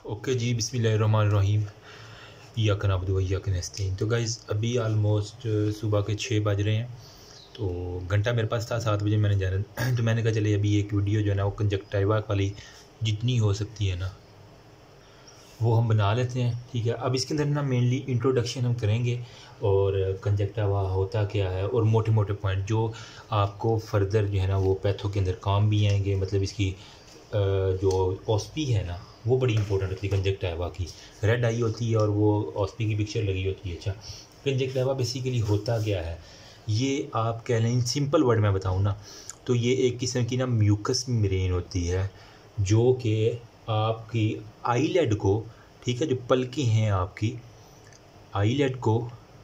Okay जी, बिस्मिल्लाहिर्रहमानिर्रहीम। इय्याका नअबुदु व इय्याका नस्तईन। तो गाइज़ अभी आलमोस्ट सुबह के 6 बज रहे हैं। तो घंटा मेरे पास था, 7 बजे मैंने जाना। तो मैंने कहा चलिए अभी एक वीडियो जो है ना वो कंजक्टिवा वाली जितनी हो सकती है ना वो हम बना लेते हैं। ठीक है, अब इसके अंदर ना मेनली इंट्रोडक्शन हम करेंगे और कंजक्टिवा होता क्या है और मोटे मोटे पॉइंट जो आपको फर्दर जो है ना वो पैथो के अंदर काम भी आएंगे। मतलब इसकी जो ओस्पी है ना वो बड़ी इंपॉर्टेंट होती है कंजक्टिवा की। रेड आई होती है और वो ओस्पी की पिक्चर लगी होती है। अच्छा, कंजक्टिवा बेसिकली होता क्या है, ये आप कह लें सिंपल वर्ड में बताऊँ ना तो ये एक किस्म की ना म्यूकस मेम्ब्रेन होती है जो कि आपकी आईलेड को, ठीक है, जो पलकें हैं आपकी आईलेड को,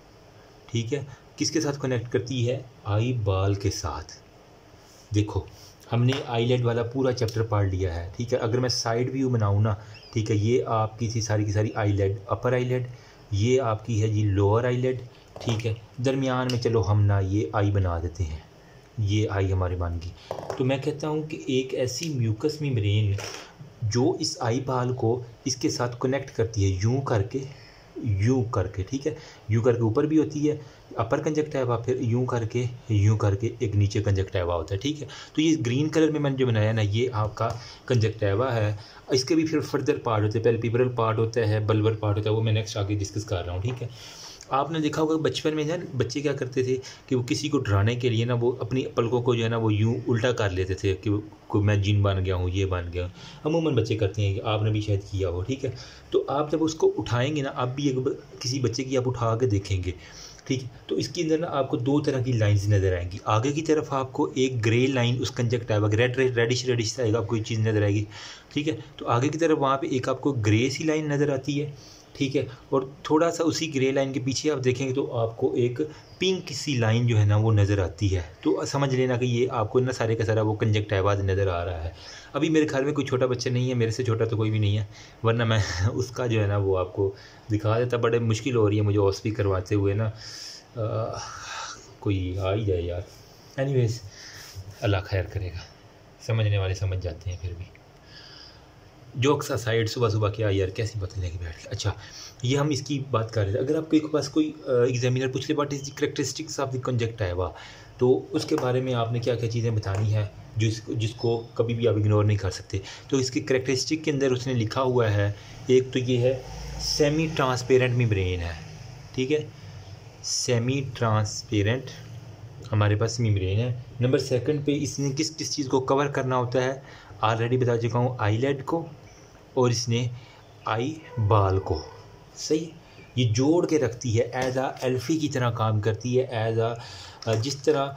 ठीक है, किसके साथ कनेक्ट करती है, आई बाल के साथ। देखो हमने आईलेड वाला पूरा चैप्टर पढ़ लिया है। ठीक है, अगर मैं साइड व्यू बनाऊँ ना, ठीक है, ये आपकी थी सारी की सारी आईलेड, अपर आईलेड, ये आपकी है जी लोअर आईलेड। ठीक है, दरमियान में चलो हम ना ये आई बना देते हैं, ये आई हमारी मान गई। तो मैं कहता हूँ कि एक ऐसी म्यूकस मेम्ब्रेन जो इस आई बाल को इसके साथ कनेक्ट करती है यूं करके, यूं करके, ठीक है, यूं करके ऊपर भी होती है अपर कंजक्टिवा, फिर यूं करके एक नीचे कंजक्टिवा होता है। ठीक है, तो ये ग्रीन कलर में मैंने जो बनाया ना ये आपका कंजक्टिवा है। इसके भी फिर फर्दर पार्ट होते हैं, पैल्पेब्रल पार्ट होता है, बल्बर पार्ट होता है, वो मैं नेक्स्ट आगे डिस्कस कर रहा हूँ। ठीक है, आपने देखा होगा बचपन में ना बच्चे क्या करते थे कि वो किसी को डराने के लिए ना वो अपनी पलकों को जो है ना वो यूं उल्टा कर लेते थे कि कोई मैं जिन बन गया हूँ, ये बन गया। अमूमन बच्चे करते हैं, आपने भी शायद किया हो। ठीक है, तो आप जब उसको उठाएंगे ना, आप भी एक किसी बच्चे की आप उठा के देखेंगे, ठीक है, तो इसके अंदर ना आपको दो तरह की लाइंस नज़र आएंगी। आगे की तरफ आपको एक ग्रे लाइन उस कंजक्टिवा रेडिश टाइप आपको एक चीज़ नज़र आएगी। ठीक है, तो आगे की तरफ वहाँ पे एक आपको ग्रे सी लाइन नज़र आती है। ठीक है, और थोड़ा सा उसी ग्रे लाइन के पीछे आप देखेंगे तो आपको एक पिंक सी लाइन जो है ना वो नज़र आती है। तो समझ लेना कि ये आपको ना सारे का सारा वो कंजक्टिवा नज़र आ रहा है। अभी मेरे ख्याल में कोई छोटा बच्चा नहीं है, मेरे से छोटा तो कोई भी नहीं है, वरना मैं उसका जो है ना वो आपको दिखा देता। बड़े मुश्किल हो रही है मुझे ओस्पी करवाते हुए ना, कोई आ ही जाए यार। एनीवेज अल्लाह खैर करेगा, समझने वाले समझ जाते हैं। फिर भी जोक्स असाइड, सुबह सुबह क्या यार कैसी बातें लेके बैठ गए। अच्छा, ये हम इसकी बात कर रहे थे। अगर आपके पास कोई एग्जामिनर पूछ ले what is the characteristics of the conjunctiva, तो उसके बारे में आपने क्या क्या चीज़ें बतानी है जिसको कभी भी आप इग्नोर नहीं कर सकते। तो इसकी कैरेक्टरिस्टिक के अंदर उसने लिखा हुआ है, एक तो ये है सेमी ट्रांसपेरेंट मेम्ब्रेन है। ठीक है, सेमी ट्रांसपेरेंट हमारे पास मेम्ब्रेन है। नंबर सेकंड पे इसने किस किस चीज़ को कवर करना होता है, ऑलरेडी बता चुका हूँ, आईलेड को और इसने आई बाल को। सही, ये जोड़ के रखती है, एज आ एल्फी की तरह काम करती है। एज आ जिस तरह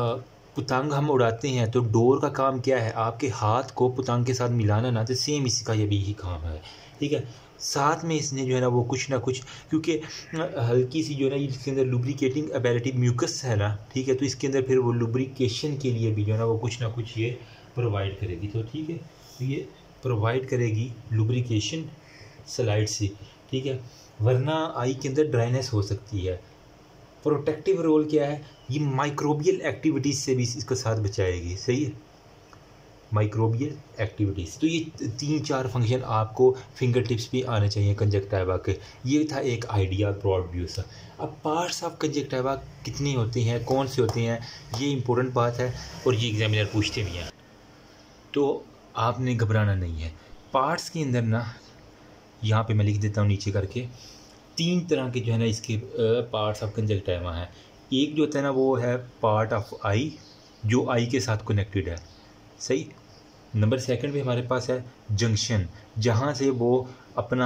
पतंग हम उड़ाते हैं तो डोर का काम क्या है, आपके हाथ को पतंग के साथ मिलाना ना, तो सेम इसी का ये भी ही काम है। ठीक है, साथ में इसने जो है ना वो कुछ ना कुछ, क्योंकि हल्की सी जो है ना इसके अंदर लुब्रिकेटिंग एबिलिटी म्यूकस है ना, ठीक है, तो इसके अंदर फिर वो लुब्रिकेशन के लिए भी जो है ना वो कुछ ना कुछ ये प्रोवाइड करेगी। तो ठीक है, तो ये प्रोवाइड करेगी लुब्रिकेशन स्लाइड से। ठीक है, वरना आई के अंदर ड्राइनेस हो सकती है। प्रोटेक्टिव रोल क्या है, ये माइक्रोबियल एक्टिविटीज़ से भी इसको साथ बचाएगी। सही है, माइक्रोबियल एक्टिविटीज़। तो ये 3-4 फंक्शन आपको फिंगर टिप्स पे आने चाहिए कंजक्टिवा के। ये था एक आइडिया, ब्रॉड व्यू सा। अब पार्ट्स ऑफ कंजक्टिवा कितने होते हैं, कौन से होते हैं, ये इंपॉर्टेंट बात है और ये एग्जामिनर पूछते भी हैं, तो आपने घबराना नहीं है। पार्ट्स के अंदर ना यहाँ पे मैं लिख देता हूँ नीचे करके, 3 तरह के जो है ना इसके पार्ट्स ऑफ कंजक्टिवा हैं। एक जो होता है ना वो है पार्ट ऑफ आई, जो आई के साथ कनेक्टेड है। सही, नंबर सेकंड पे हमारे पास है जंक्शन, जहाँ से वो अपना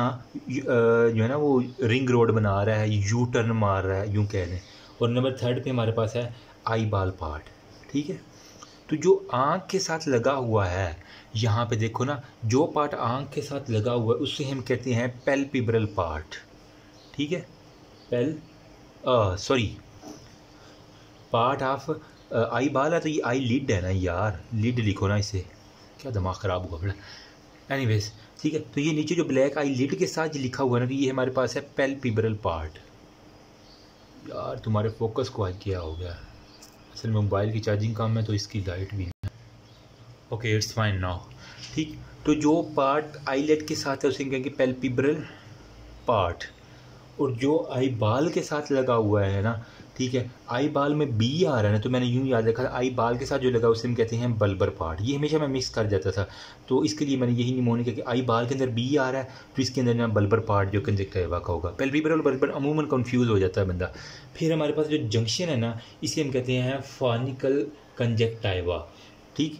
जो है ना वो रिंग रोड बना रहा है, यू टर्न मार रहा है यूँ कह लें। और नंबर थर्ड पे हमारे पास है आई बाल पार्ट। ठीक है, तो जो आँख के साथ लगा हुआ है, यहाँ पे देखो ना, जो पार्ट आँख के साथ लगा हुआ है उससे हम कहते हैं पैल्पेब्रल पार्ट। ठीक है, पार्ट ऑफ आई बाल है, तो ये आई लिड है ना यार, लिड लिखो ना, इसे क्या दिमाग ख़राब हुआ बड़ा। एनीवेज ठीक है, तो ये नीचे जो ब्लैक आई लिड के साथ लिखा हुआ है ना, तो ये हमारे पास है पैल्पेब्रल पार्ट। यार तुम्हारे फोकस को आज क्या हो गया, असल में मोबाइल की चार्जिंग कम है तो इसकी लाइट भी। Okay, it's fine now. ठीक, तो जो पार्ट आईलेट के साथ है उसे कहेंगे पैल्पेब्रल पार्ट, और जो आई बाल के साथ लगा हुआ है ना, ठीक है, आई बाल में बी आ रहा है ना, तो मैंने यूँ याद रखा आई बाल के साथ जो लगा उसे हम कहते हैं बल्बर पार्ट। ये हमेशा मैं मिक्स कर जाता था, तो इसके लिए मैंने यही निमोनिक है कि आई बाल के अंदर बी आ रहा है तो इसके अंदर ना बल्बर पार्ट जो कंजक्टिवा का होगा। पैल्पेब्रल और बल्बर अमूमन कंफ्यूज हो जाता है बंदा। फिर हमारे पास जो जंक्शन है ना, इसे हम कहते हैं फॉर्निकल कंजक्टिवा, ठीक,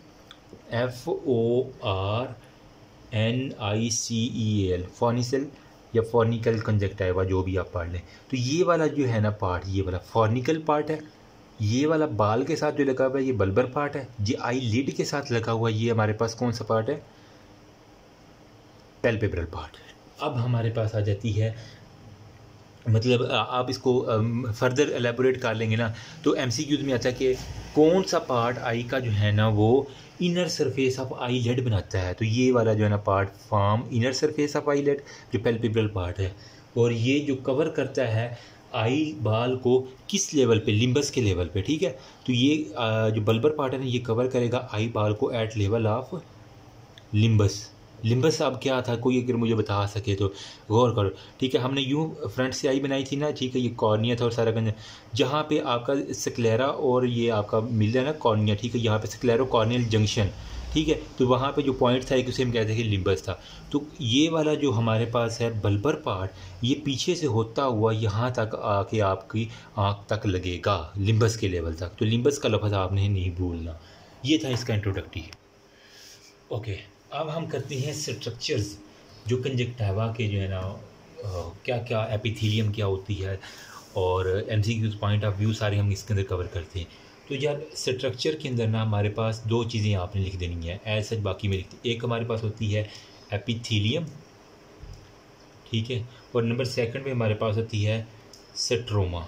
FORNICEAL, फॉर्निकल या फॉर्निकल कंजक्टिवा, जो भी आप पढ़ लें। तो ये वाला जो है ना पार्ट, ये वाला फॉर्निकल पार्ट है, ये वाला बाल के साथ जो लगा हुआ है ये बल्बर पार्ट है, ये आई लिड के साथ लगा हुआ ये हमारे पास कौन सा पार्ट है, पैल्पेब्रल पार्ट। अब हमारे पास आ जाती है, मतलब आप इसको फर्दर एलेबोरेट कर लेंगे ना, तो MCQs में आता है कि कौन सा पार्ट आई का जो है ना वो inner surface of eyelid बनाता है। तो ये वाला जो है ना part form inner surface of eyelid, जो पैल्पेब्रल पार्ट है, और ये जो कवर करता है आई बाल को किस लेवल पे, लिम्बस के लेवल पे, ठीक है। तो ये जो बल्बर पार्ट है ना, ये कवर करेगा आई बाल को at level of limbus. Limbus अब क्या था, कोई अगर मुझे बता सके तो गौर करो, ठीक है। हमने यूँ फ्रंट से आई बनाई थी ना, ठीक है, ये कॉर्निया था और सारा गंज, जहाँ पे आपका स्क्लेरा और ये आपका मिल रहा है ना कॉर्निया, ठीक है, यहाँ पे स्क्लेरो कॉर्नियल जंक्शन, ठीक है, तो वहाँ पे जो पॉइंट था एक उसे हम कहते हैं कि लिम्बस था। तो ये वाला जो हमारे पास है बल्बर पार्ट, ये पीछे से होता हुआ यहाँ तक आके आपकी आँख तक लगेगा, लिम्बस के लेवल तक। तो लिम्बस का लफ्ज़ आपने नहीं भूलना। ये था इसका इंट्रोडक्टरी। ओके, अब हम करते हैं स्ट्रक्चर्स जो कंजक्टिवा के जो है ना क्या क्या एपिथेलियम क्या होती है, और MCQs पॉइंट ऑफ व्यू सारे हम इसके अंदर कवर करते हैं। तो यार स्ट्रक्चर के अंदर ना हमारे पास दो चीज़ें आपने लिख देनी है, एज सच बाकी में लिखती। एक हमारे पास होती है एपिथेलियम, ठीक है, और नंबर सेकंड में हमारे पास होती है स्ट्रोमा,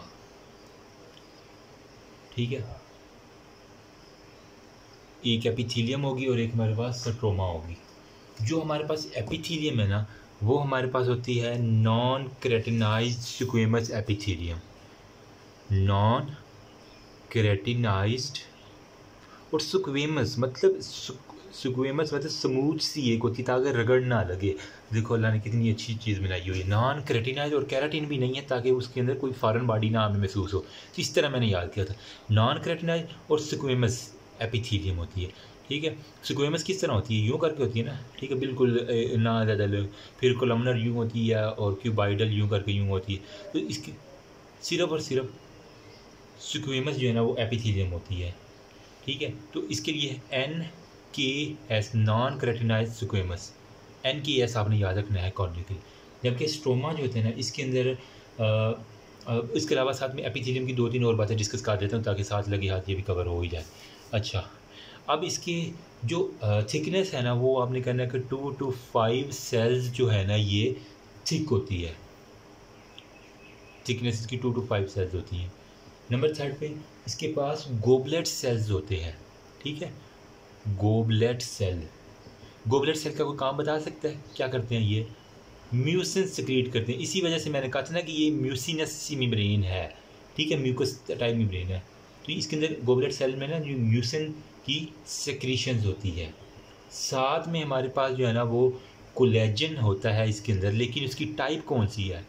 ठीक है। एक एपिथेलियम होगी और एक हमारे पास स्ट्रोमा होगी। जो हमारे पास एपिथेलियम है ना, वो हमारे पास होती है non keratinized squamous epithelium, non keratinized, और स्क्वेमस मतलब स्क्वेमस मतलब स्मूथ सी एक होती है ताकि रगड़ ना लगे। देखो अल्लाह ने कितनी अच्छी चीज़ बनाई हुई है। नॉन केराटिनाइज और केराटिन भी नहीं है ताकि उसके अंदर कोई फॉरेन बॉडी ना हमें महसूस हो। तो इस तरह मैंने याद किया था, नॉन केराटिनाइज और स्क्वेमस एपिथेलियम होती है, ठीक है। स्क्वेमस किस तरह होती है, यूँ करके होती है ना, ठीक है, बिल्कुल ना ज़्यादा, फिर कोलमनर यूँ होती है और क्यूबाइडल यूँ करके यूँ होती है। तो इसकी सिर्फ और सिर्फ स्क्वेमस जो है ना वो एपिथेलियम होती है, ठीक है। तो इसके लिए NKS non keratinized squamous, NKS आपने याद रखना है कॉर्निकल। जबकि स्ट्रोमा जो होते हैं ना, इसके अंदर इसके अलावा साथ में एपिथेलियम की दो तीन और बातें डिस्कस कर देता हूँ ताकि साथ लगे हाथ ये भी कवर हो ही जाए। अच्छा, अब इसकी जो थिकनेस है ना, वो आपने कहना है कि 2 to 5 सेल्स जो है ना ये थिक होती है, थिकनेस इसकी 2 to 5 सेल्स होती हैं। नंबर थर्ड पे इसके पास गोबलेट सेल्स होते हैं, ठीक है, गोबलेट सेल। गोबलेट सेल का कोई काम बता सकता है, क्या करते हैं ये, म्यूसिन सिक्रीट करते हैं। इसी वजह से मैंने कहा था ना कि ये म्यूसिनस मेम्ब्रेन है, ठीक है, म्यूकस टाइप मेम्ब्रेन है। तो इसके अंदर गोबलेट सेल में ना जो म्यूसिन की सेक्रीशंस होती है, साथ में हमारे पास जो है ना वो कोलेजन होता है इसके अंदर, लेकिन उसकी टाइप कौन सी है।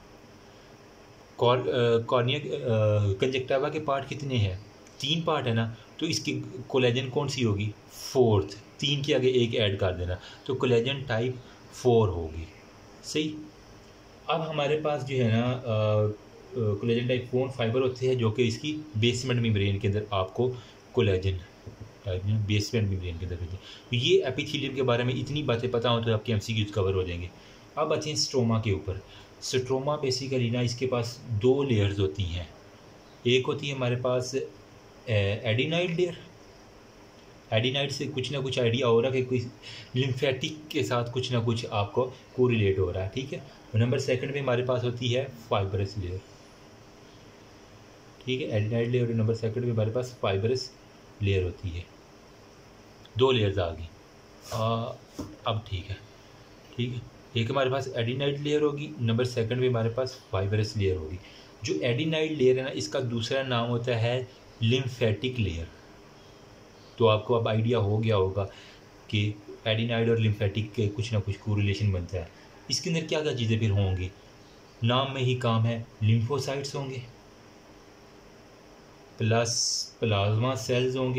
कॉर्निया कंजक्टिवा के पार्ट कितने हैं, 3 पार्ट है ना, तो इसकी कोलेजन कौन सी होगी, 4th, 3 के आगे एक ऐड कर देना, तो कोलेजन टाइप 4 होगी, सही। अब हमारे पास जो है ना कोलेजन टाइप 4 फाइबर होते हैं जो कि इसकी बेसमेंट मेम्ब्रेन के अंदर आपको कोलेजन टाइप में बेसमेंट मेम्ब्रेन के अंदर होते हैं। तो ये एपिथेलियम के बारे में इतनी बातें पता हो तो आपके MCQs कवर हो जाएंगे। अब आते हैं स्ट्रोमा के ऊपर। स्ट्रोमा बेसिकली ना इसके पास 2 लेयर्स होती हैं। एक होती है हमारे पास एडिनाइड लेयर, एडिनाइड से कुछ ना कुछ आइडिया हो रहा है कि कोई लिम्फेटिक के साथ कुछ ना कुछ आपको कोरिलेट हो रहा है, ठीक है। नंबर सेकंड में हमारे पास होती है फाइबरस लेयर, ठीक है, एडिनाइड लेयर, नंबर सेकंड में हमारे पास फाइबरस लेयर होती है। 2 लेयर्स आ गई। अब ठीक है, ठीक है, एक हमारे पास एडिनाइड लेयर होगी, नंबर सेकंड में हमारे पास फाइबरस लेयर होगी। जो एडिनाइड लेयर है ना, इसका दूसरा नाम होता है लिम्फेटिक लेयर। तो आपको अब आइडिया हो गया होगा कि एडिनाइड और लिम्फेटिक के कुछ ना कुछ कोरिलेशन बनता है। इसके अंदर क्या क्या चीज़ें फिर होंगी, नाम में ही काम है, लिम्फोसाइट्स होंगे, प्लस प्लाज्मा सेल्स होंगे,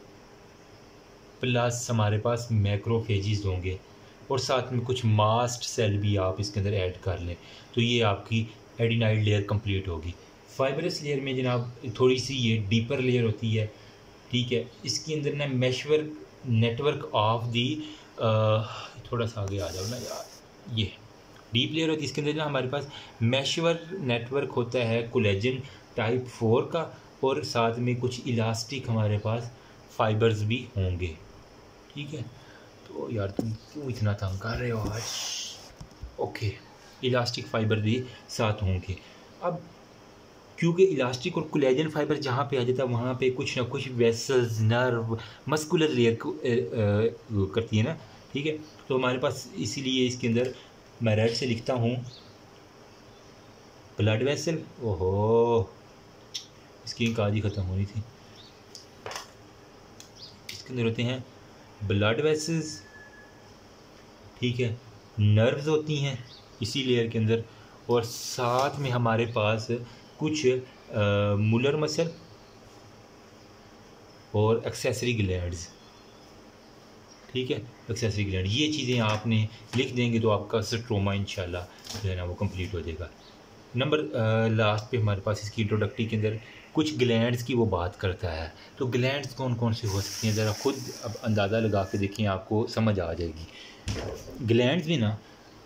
प्लस हमारे पास मैक्रोफेजिस होंगे, और साथ में कुछ मास्ट सेल भी आप इसके अंदर ऐड कर लें, तो ये आपकी एडिनाइड लेयर कंप्लीट होगी। फाइबरस लेयर में जनाब थोड़ी सी ये डीपर लेयर होती है, ठीक है। इसके अंदर ना मैशवर्क नेटवर्क ऑफ दी, थोड़ा सा आगे आ जाओ ना यार, ये डीप लेयर होती है। इसके अंदर ना हमारे पास मैशवर्क नेटवर्क होता है कोलेजन टाइप 4 का, और साथ में कुछ इलास्टिक हमारे पास फाइबर्स भी होंगे, ठीक है। तो यार तुम क्यों इतना तंग कर रहे हो आज, ओके। इलास्टिक फाइबर भी साथ होंगे। अब क्योंकि इलास्टिक और कोलेजन फाइबर जहाँ पे आ जाता है वहाँ पे कुछ ना कुछ वेसल्स, नर्व, मस्कुलर लेयर करती है ना, ठीक है। तो हमारे पास इसीलिए इसके अंदर मैं रेड से लिखता हूँ ब्लड वेसल। ओहो, इसकी काज ही ख़त्म होनी थी। इसके अंदर होते हैं ब्लड वेसल्स, ठीक है, नर्व्स होती हैं इसी लेयर के अंदर, और साथ में हमारे पास कुछ मुलर मसल और एक्सेसरी ग्लैंड्स, ठीक है, एक्सेसरी ग्लैंड। ये चीज़ें आपने लिख देंगे तो आपका स्ट्रोमा इंशाल्लाह जो है ना वो कंप्लीट हो जाएगा। नंबर लास्ट पे हमारे पास इसकी इंट्रोडक्टरी के अंदर कुछ ग्लैंड्स की वो बात करता है। तो ग्लैंड्स कौन कौन से हो सकती हैं, ज़रा खुद अब अंदाज़ा लगा के देखें, आपको समझ आ जाएगी। ग्लैंड्स भी ना,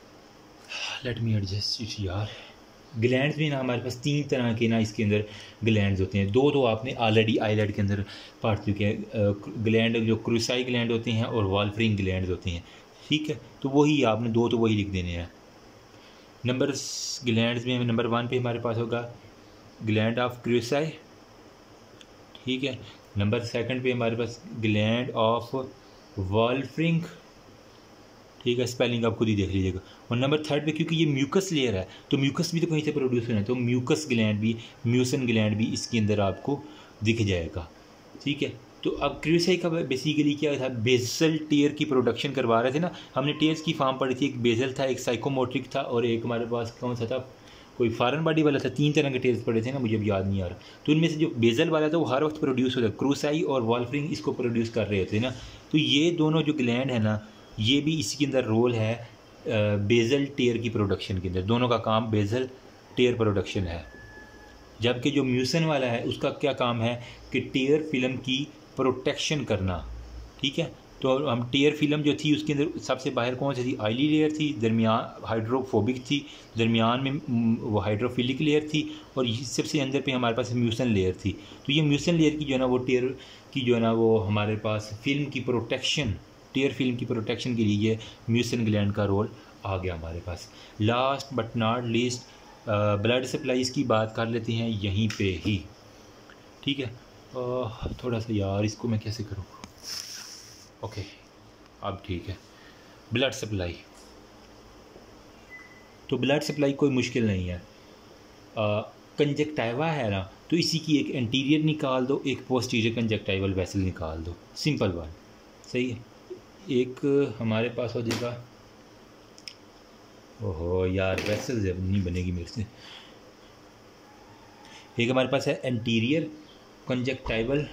लेट मी एडजस्ट इट यार, ग्लैंड्स भी ना हमारे पास 3 तरह के ना इसके अंदर ग्लैंड्स होते हैं। दो तो आपने ऑलरेडी आईलेट के अंदर पढ़ चुके हैं, ग्लैंड जो क्रूसाई ग्लैंड होते हैं और वाल्फरिंग ग्लैंड्स होते हैं, ठीक है। तो वही आपने दो तो वही लिख देने हैं। नंबर ग्लैंड्स में नंबर 1 पे हमारे पास होगा ग्लैंड ऑफ क्रूसाई, ठीक है। नंबर 2 पे हमारे पास ग्लैंड ऑफ वाल्फरिंग, ठीक है, स्पेलिंग आप खुद ही देख लीजिएगा। और नंबर 3 पे क्योंकि ये म्यूकस लेयर है तो म्यूकस भी तो कहीं से प्रोड्यूस होना है, तो म्यूकस ग्लैंड भी, म्यूसन ग्लैंड भी इसके अंदर आपको दिख जाएगा, ठीक है। तो अब क्रूसाई का बेसिकली क्या था, बेसल टेयर की प्रोडक्शन करवा रहे थे ना, हमने टेयर्स की फॉर्म पढ़ी थी, एक बेसल था, एक साइकोमोट्रिक था, और एक हमारे पास कौन सा था, कोई फॉरेन बॉडी वाला था। 3 तरह के टेयर्स पढ़े थे ना, मुझे अब याद नहीं आ रहा। तो इनमें से जो बेसल वाला था वो हर वक्त प्रोड्यूस होता है, क्रूसाई और वाल्फरिंग इसको प्रोड्यूस कर रहे होते हैं ना। तो ये दोनों जो ग्लैंड है ना, ये भी इसके अंदर रोल है बेसल टेयर की प्रोडक्शन के अंदर, दोनों का काम बेसल टेयर प्रोडक्शन है। जबकि जो म्यूसन वाला है उसका क्या काम है कि टेयर फिल्म की प्रोटेक्शन करना, ठीक है। तो हम टेयर फिल्म जो थी उसके अंदर सबसे बाहर कौन सी थी, ऑयली लेयर थी, दरमियान हाइड्रोफोबिक थी, दरमियान में वो हाइड्रोफिलिक लेयर थी, और सबसे अंदर पे हमारे पास म्यूसन लेयर थी। तो ये म्यूसन लेयर की जो है ना वो टेयर की जो है ना वो हमारे पास फिल्म की प्रोटेक्शन, टेयर फिल्म की प्रोटेक्शन के लिए ये म्यूसन ग्लैंड का रोल आ गया हमारे पास। Last but not least blood supply की बात कर लेते हैं यहीं पे ही, ठीक है। थोड़ा सा यार इसको मैं कैसे करूँ, ओके अब ठीक है। ब्लड सप्लाई, तो ब्लड सप्लाई कोई मुश्किल नहीं है। कंजक्टाइवा है ना, तो इसी की एक एंटीरियर निकाल दो, एक पोस्टीरियर कंजक्टाइवल वेसल निकाल दो, सिंपल बात, सही है। एक हमारे पास हो जाएगा, ओहो यार वेसल नहीं बनेगी मेरे से। एक हमारे पास है एंटीरियर कंजक्टाइवल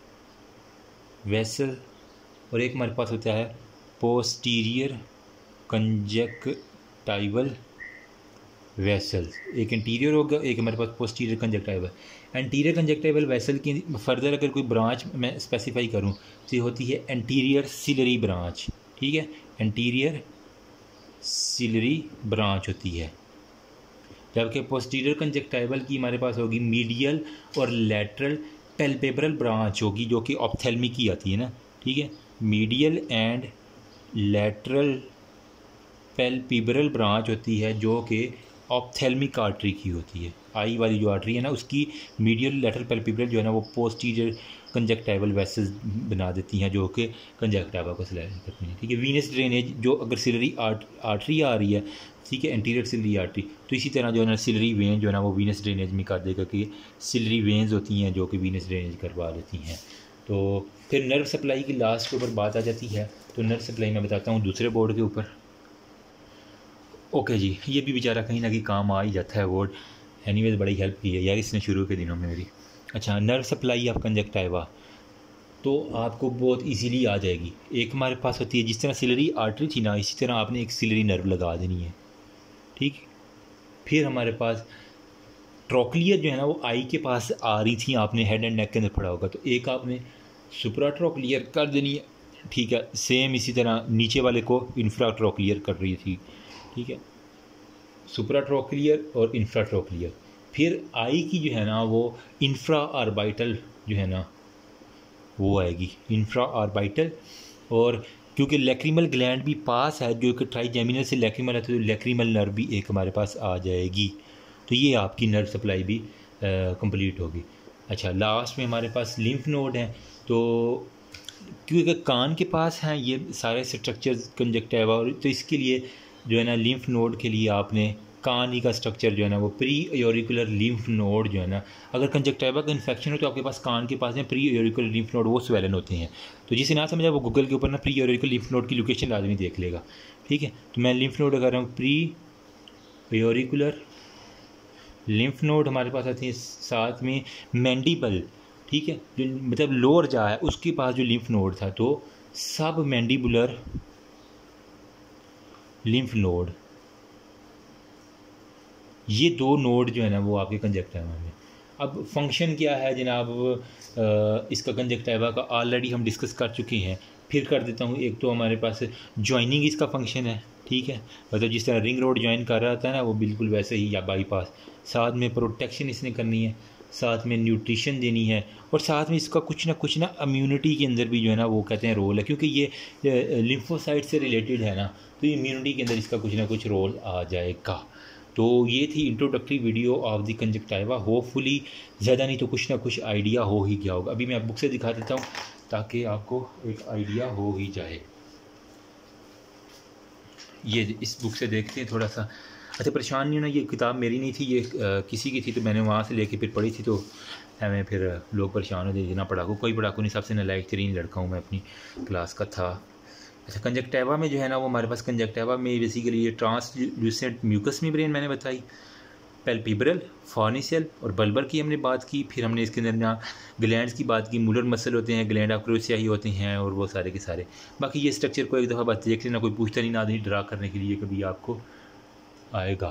वेसल, और एक हमारे पास होता है पोस्टीरियर कंजक्टाइवल वेसल। एक इंटीरियर होगा, एक हमारे पास posterior conjunctival. Anterior conjunctival vessel की फर्दर अगर कोई ब्रांच मैं स्पेसिफाई करूं तो ये होती है एंटीरियर सिलरी ब्रांच, ठीक है, एंटीरियर सिलरी ब्रांच होती है। जबकि पोस्टीरियर कंजक्टाइवल की हमारे पास होगी मीडियल और लैटरल पैल्पेब्रल ब्रांच होगी, जो कि ऑप्थेल्मिक की आती है ना, ठीक है। Medial and lateral palpebral branch होती है जो कि ऑप्थेल्मिक आर्टरी की होती है। आई वाली जो आर्टरी है ना उसकी मीडियल लैटरल पैल्पेब्रल जो है ना वो पोस्टीरियर कंजक्टाइवल वेसल्स बना देती हैं, जो कि कंजक्टाइवा को सप्लाई करती हैं, ठीक है। वीनस ड्रेनेज जो अगर सिलरी आर्टरी आ रही है, ठीक है, एंटीरियर सिलरी आर्टरी, तो इसी तरह जो है ना सिलरी वेन जो है ना वो वीनस ड्रेनेज में कर देगा कि सिलरी वेन्स होती हैं जो कि वीनस ड्रेनेज करवा देती हैं। तो फिर नर्व सप्लाई की लास्ट के ऊपर बात आ जाती है। तो नर्व सप्लाई मैं बताता हूँ दूसरे बोर्ड के ऊपर। ओके जी, ये भी बेचारा कहीं ना कहीं काम आ ही जाता है बोर्ड। एनीवेज बड़ी हेल्प की है यार इसने शुरू के दिनों में मेरी। अच्छा, नर्व सप्लाई ऑफ कंजक्टिवा तो आपको बहुत इजीली आ जाएगी। एक हमारे पास होती है जिस तरह सिलरी आर्टरी थी ना, इसी तरह आपने एक सिलरी नर्व लगा देनी है, ठीक। फिर हमारे पास ट्रोक्लियर जो है ना वो आई के पास आ रही थी, आपने हेड एंड नेक के अंदर पड़ा होगा, तो एक आपने सुपरा ट्रोक्लियर कर देनी है, ठीक है। सेम इसी तरह नीचे वाले को इंफ्रा ट्रोक्लियर कर रही थी, ठीक है, सुपरा ट्रोक्लियर और इंफ्रा ट्रोक्लियर। फिर आई की जो है ना वो इंफ्रा ऑर्बिटल जो है ना वो आएगी, इंफ्रा ऑर्बिटल। और क्योंकि लैक्रिमल ग्लैंड भी पास है, जो कि ट्राइजेमिनल से लैक्रिमल है, तो लैक्रिमल नर्व भी एक हमारे पास आ जाएगी। तो ये आपकी नर्व सप्लाई भी कंप्लीट होगी। अच्छा, लास्ट में हमारे पास लिम्फ नोड हैं। तो क्योंकि कान के पास हैं ये सारे स्ट्रक्चर्स कंजक्टिवा, तो इसके लिए जो है ना लिम्फ नोड के लिए आपने कान ही का स्ट्रक्चर जो है ना वो प्री एयोरिकुलर लिम्फ नोड जो है ना, अगर कंजक्टिवा का इन्फेक्शन हो तो आपके पास कान के पास में प्री एयोरिकुलर लिम्फ नोड वो स्वेलन होते हैं। तो जिसे ना समझा वो गूगल के ऊपर ना प्री एयोरिकुलर लिम्फ नोड की लोकेशन आदमी देख लेगा, ठीक है। तो मैं लिम्फ नोड कर रहा हूँ, प्री एयोरिकुलर लिम्फ नोड हमारे पास आती है। साथ में मैंडिबल, ठीक है, जो मतलब लोअर जा है उसके पास जो लिम्फ नोड था, तो सब मैंडिबुलर लिम्फ नोड, ये दो नोड जो है ना वो आपके कंजक्टिवा में। अब फंक्शन क्या है जनाब, इसका कंजक्टिवा का ऑलरेडी हम डिस्कस कर चुके हैं, फिर कर देता हूँ। एक तो हमारे पास जॉइनिंग इसका फंक्शन है, ठीक है, मतलब जिस तरह रिंग रोड ज्वाइन कर रहा था ना वो बिल्कुल वैसे ही, या बाईपास। साथ में प्रोटेक्शन इसने करनी है, साथ में न्यूट्रिशन देनी है, और साथ में इसका कुछ ना इम्यूनिटी के अंदर भी जो है ना वो कहते हैं रोल है, क्योंकि ये लिम्फोसाइट से रिलेटेड है ना, तो इम्यूनिटी के अंदर इसका कुछ ना कुछ रोल आ जाएगा। तो ये थी introductory video of the conjunctiva. Hopefully ज़्यादा नहीं तो कुछ ना कुछ आइडिया हो ही गया होगा। अभी मैं बुक से दिखा देता हूँ ताकि आपको एक आइडिया हो ही जाए। ये इस बुक से देखते हैं थोड़ा सा। अच्छा, परेशान नहीं होना, ये किताब मेरी नहीं थी, ये किसी की थी, तो मैंने वहाँ से लेके फिर पढ़ी थी, तो हमें फिर लोग परेशान हो देना पढ़ाकू, कोई पढ़ाकू नहीं, सबसे नालायक तरीन लड़का हूँ मैं अपनी क्लास का था। अच्छा, कंजक्टिवा में जो है ना वो हमारे पास कंजक्टिवा में बेसिकली ये ट्रांसल्यूसेंट म्यूकस मेम्ब्रेन मैंने बताई, पैल्पेब्रल, फॉर्निशियल और बल्बर की हमने बात की। फिर हमने इसके अंदर ना ग्लैंड्स की बात की, मूलर मसल होते हैं, ग्लैंड ऑफ क्रोसिया ही होते हैं, और वो सारे के सारे। बाकी ये स्ट्रक्चर को एक दफ़ा बात देख लेना, कोई पूछता नहीं, ना आदमी ड्रा करने के लिए कभी आपको आएगा।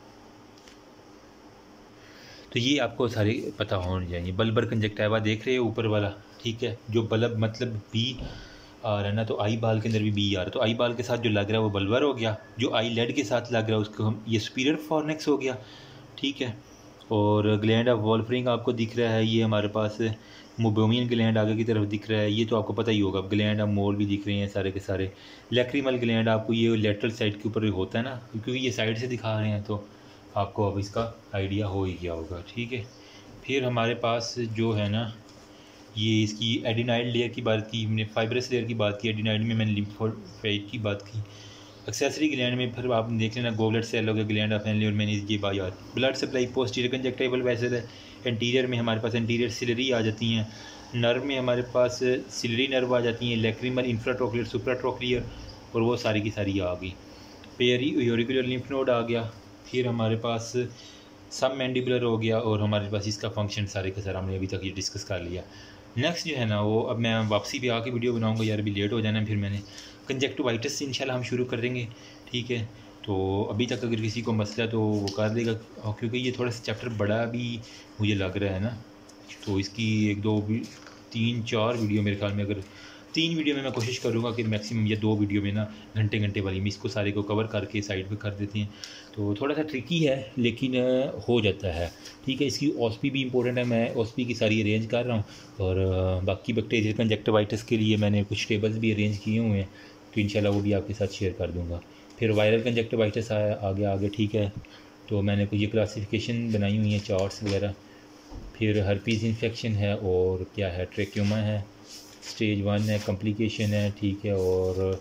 तो ये आपको सारे पता होने चाहिए। बल्बर कंजक्टिवा देख रहे हो ऊपर वाला, ठीक है, जो बल्ब मतलब बी आ रहा है ना, तो आई बाल के अंदर भी बी आ रहा है, तो आई बाल के साथ जो लग रहा है वो बल्बर हो गया, जो आई लेड के साथ लग रहा है उसको हम ये सुपीरियर फॉर्निक्स हो गया, ठीक है। और ग्लैंड ऑफ वॉल्फरिंग आपको दिख रहा है, ये हमारे पास मोबोमियन ग्लैंड आगे की तरफ दिख रहा है, ये तो आपको पता ही होगा। ग्लैंड ऑफ मोल भी दिख रहे हैं सारे के सारे। लैक्रिमल ग्लैंड आपको ये लेटरल साइड के ऊपर होता है ना, क्योंकि ये साइड से दिखा रहे हैं तो आपको अब इसका आइडिया हो ही गया होगा, ठीक है। फिर हमारे पास जो है ना ये इसकी एडिनाइड लेयर की बात की हमने, फाइब्रस लेयर की बात की, एडिनाइड में मैंने लिम्फोसाइट की बात की। एक्सेसरी ग्लैंड में फिर आप देख लेना गोबलेट सेल हो गया, ग्लैंड ऑफ हेनली और मेनिस, ये बात याद। Blood supply posterior conjunctival vessel है, एंटीरियर में हमारे पास एंटीरियर सिलरी आ जाती हैं, नर्व में हमारे पास सिलरी नर्व आ जाती हैं, लैक्रिमल, इंफ्राट्रोक्लियर, सुप्राट्रोक्लियर, और वो सारी की सारी आ गई। पेरी एयोरिकुलर लिम्फ नोड आ गया। फिर हमारे पास सब मैंडिबुलर हो गया, और हमारे पास इसका फंक्शन सारे का सारा हमने अभी तक ये डिस्कस कर लिया। नेक्स्ट जो है ना वो अब मैं वापसी पे आके वीडियो बनाऊंगा यार, अभी लेट हो जाना, फिर मैंने कंजक्टिवाइटिस से इंशाल्लाह हम शुरू कर देंगे, ठीक है। तो अभी तक अगर किसी को मसला तो वो कर देगा, क्योंकि ये थोड़ा सा चैप्टर बड़ा भी मुझे लग रहा है ना, तो इसकी 1 2 3 4 वीडियो मेरे ख्याल में, अगर 3 वीडियो में मैं कोशिश करूँगा कि मैक्सिमम या 2 वीडियो में ना घंटे वाली में इसको सारे को कवर करके साइड पे कर देते हैं। तो थोड़ा सा ट्रिकी है लेकिन हो जाता है, ठीक है। इसकी ओस्पी भी इंपॉर्टेंट है, मैं ओस्पी की सारी अरेंज कर रहा हूँ, और बाकी बैक्टीरियल कंजक्टिवाइटिस के लिए मैंने कुछ टेबल्स भी अरेंज किए हुए हैं, तो इंशाल्लाह वो भी आपके साथ शेयर कर दूँगा। फिर वायरल कंजक्टिवाइटिस आगे, ठीक है, तो मैंने कुछ ये क्लासिफिकेशन बनाई हुई है, चार्ट्स वगैरह। फिर हर्पीज़ इन्फेक्शन है, और क्या है, ट्रेक्यूमा है, स्टेज 1 है, कॉम्प्लिकेशन है, ठीक है, और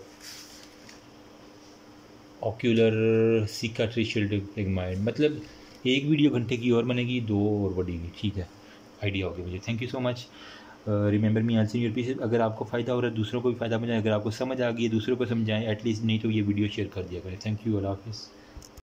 ऑक्यूलर सिकाट्रिशियल लिगामेंट। मतलब एक वीडियो घंटे की और बनेगी, 2 और बढ़ेगी, ठीक है, आइडिया हो गया मुझे। Thank you so much. Remember me also in your pieces. अगर आपको फ़ायदा हो रहा है दूसरों को भी फ़ायदा मिले, अगर आपको समझ आ गई है दूसरों को समझाएं एटलीस्ट, नहीं तो ये वीडियो शेयर कर दिया करें। थैंक यू, अल्लाह हाफ़िज़।